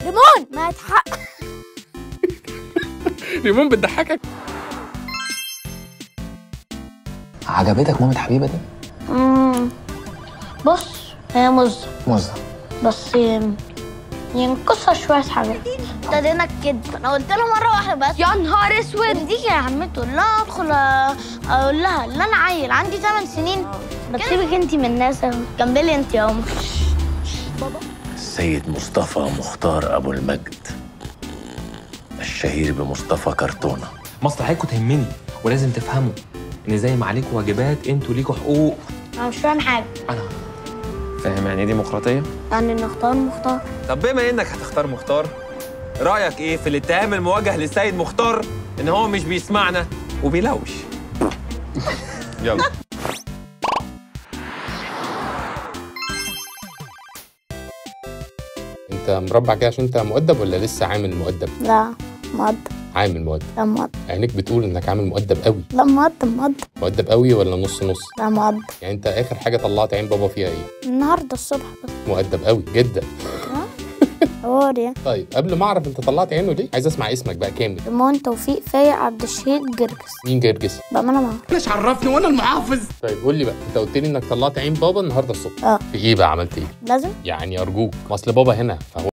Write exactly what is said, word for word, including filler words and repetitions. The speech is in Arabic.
ريمون ما يتحق. ريمون بتضحكك؟ عجبتك مامة حبيبة دي؟ امم بص هي مزة مزة بس ينقصها شوية حاجات. ابتدينا كده، انا قلت لها مرة واحدة بس يا نهار اسود دي يا عم تقول لها ادخل اقول لها ان انا عيل عندي ثمان سنين. بسيبك انت من الناس اهو، كملي انت يا ام. بابا السيد مصطفى مختار أبو المجد الشهير بمصطفى كرتونة. مصلحتكم تهمني ولازم تفهموا ان زي ما عليكم واجبات انتوا ليكوا حقوق. انا مش فاهم حاجة. انا فاهم يعني ايه ديمقراطية؟ يعني نختار مختار. طب بما انك هتختار مختار، رأيك ايه في الاتهام الموجه للسيد مختار ان هو مش بيسمعنا وبيلوش؟ يلا. انت مربع كده عشان انت مؤدب ولا لسه عامل مؤدب؟ لا مؤدب. عامل مؤدب. لا مؤدب. عينيك بتقول انك عامل مؤدب قوي. لا مؤدب مؤدب. مؤدب قوي ولا نص نص؟ لا مؤدب. يعني انت اخر حاجه طلعت عين بابا فيها ايه؟ النهارده الصبح بس. مؤدب قوي جدا. حوار. طيب قبل ما اعرف انت طلعت عينه ليه عايز اسمع اسمك بقى كامل. ريمون توفيق فايق عبد الشهيد جرجس. مين جرجس؟ بأمانة معاه. مش عرفني وانا المحافظ. طيب قول لي بقى، انت قلت لي انك طلعت عين بابا النهارده الصبح. اه في ايه بقى عملت ايه؟ لازم يعني ارجوك، ما اصل بابا هنا فهو